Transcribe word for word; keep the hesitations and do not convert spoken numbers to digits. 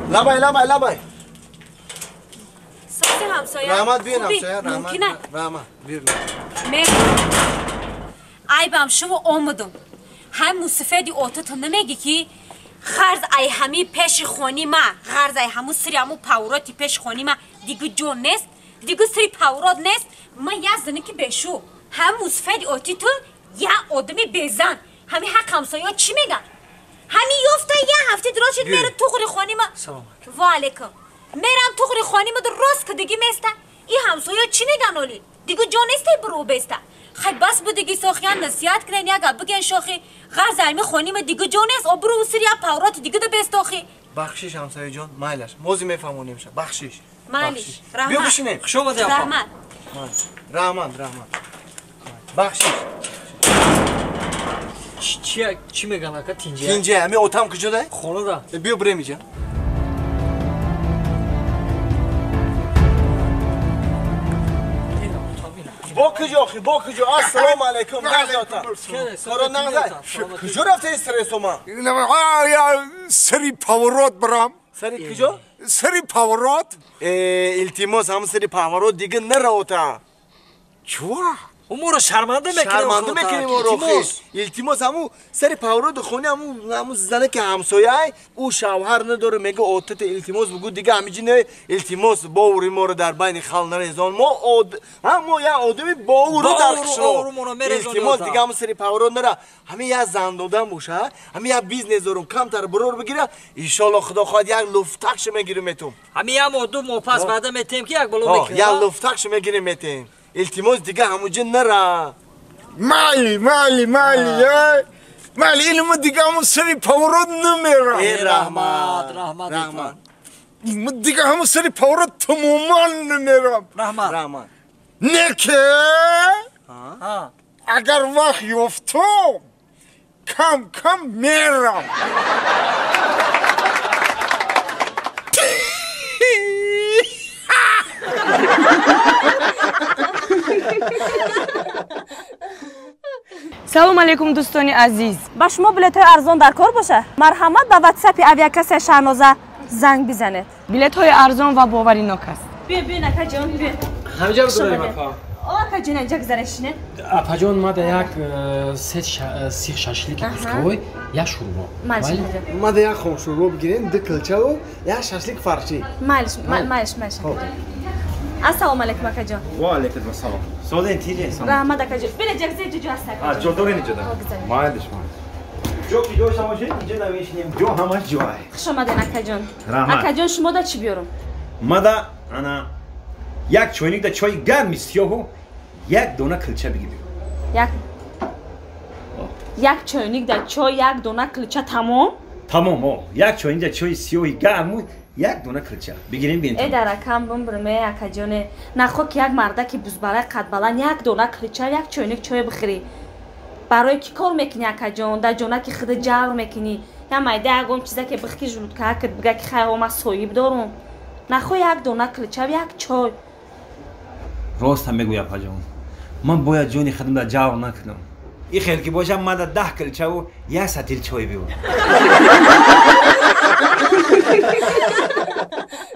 لبای لبای لبای سازی همسایه رحمت بین خوبی؟ همسایه رحمت ممکنه رحمت بیر میگم عیبم شما آمدم هم سفیدی اوتو نمیگی که خرز ای همی پیش خونی ما خرز ای همو سری همو پاوراتی پیش خونی ما دیگه جون نیست دیگه سری پاورات نیست ما یه زنی که بشو هم سفیدی اوتی تو یه آدمی بزن همی حق همسایه چی میگن همی یفته یه هفته دراز شد میره تو خوری خونی ما سلام و علیکم میرم تو خوری خونی ما در راست که دیگه میسته این همسایه چی میگن اولی دیگه جون نیسته برو بسته خیلی بس بود دیگه ساخیان نصیحت کنن یا بگن شوخی غرض علمی خونیم دیگه جون نیست برو سری پاورات دیگه ده بستاخی بخشش همسایه جان مایلش موزی میفهمونیم شه بخشش مالیش بیا بشینیم خوش اومدی آقا رحمت رحمت رحمت بخشش چی چی میگن آقا تینجه تینجه همی اوتام کجاست خونه دا بیا بریم اینجا با کجا آخی با کجا السلام علیکم نزاتا کارا نزد کجا رفته استرس ما یا سری پاورات برام سری کجا سری پاورات التماس هم سری پاورات دیگه نروتا چوا امور شرمنده میکنیم شرمنده میکنیم التماس التماس همو سری پاورات خونه همو همو زنه که همسایه او شوهر نداره میگه اوتت التماس بگو دیگه همیجی نه التماس باوری ما رو در بین خال نریزان ما اد همو یا آدمی باور در خشنو التماس دیگه همو سری پاورات نره همه یا زن دادن باشه همه یا بیزنس دارم کمتر برور بگیره ان خدا خواهد یک لفتکش میگیریم میتون همه هم دو مو پس بعد میتیم که یک بلو میکنیم یا لفتکش میگیریم میتیم التماس دیگه همونجا نره مالی مالی مالی مالی اینو دیگه همون سری پاورات نمیرم ای رحمت رحمت رحمت من دیگه همون سری پاورات تماما نمیرم رحمت رحمت نکه ها اگر وقت یفتم کم کم میرم سلام علیکم دوستانی عزیز با شما بلیط های ارزان در کار باشه مرحمت به واتساپ اویاکس شهنازه زنگ بزنید بلیط های ارزان و باوری ناک است بیا بیا نکا جان بیا همینجا بگذاریم اپا آقا جان اینجا گذارشینه اپا جان ما در یک ست سیخ شاشلیک گوشتوی یک شوربا مالش ما در یک خون شوربا بگیریم دو کلچه و یک شاشلیک فرشی مالش مالش مالش السلام علیکم اکا جان و علیکم السلام سودین تیجه سلام رحمت اکا جان بله جگزه جو هست آ جو دورین جو مایدش ما جو کی جو شما شین اینجا نمیشینیم جو همش جوه خوش آمدین اکا جان رحمت اکا جان شما دا چی بیارم ما دا انا یک چوینیک دا چای گرم سیاهو یک دونه کلچه بگیریم یک یک چوینیک دا چای یک دونه کلچه تمام تمام او یک چوینیک دا چای سیاهی گرم یک دونه کلچه بگیریم بین ای در کم بم برمه اکا جان نخو که یک مرده که بزبره قد بلند یک دونه کلچه یک چوینیک چای بخری برای کی کار میکنی اکا جان در جونه که خود جور میکنی یا مایده اگم چیزا که بخی جلوت که هکت بگه که خیلی ما صایب دارم نخو یک دونه کلچه یک چای راست هم بگویم اپا جان من باید جونی خودم در جور نکنم این خیلی که باشم من در ده کلچه و یک سطیل چای بیارم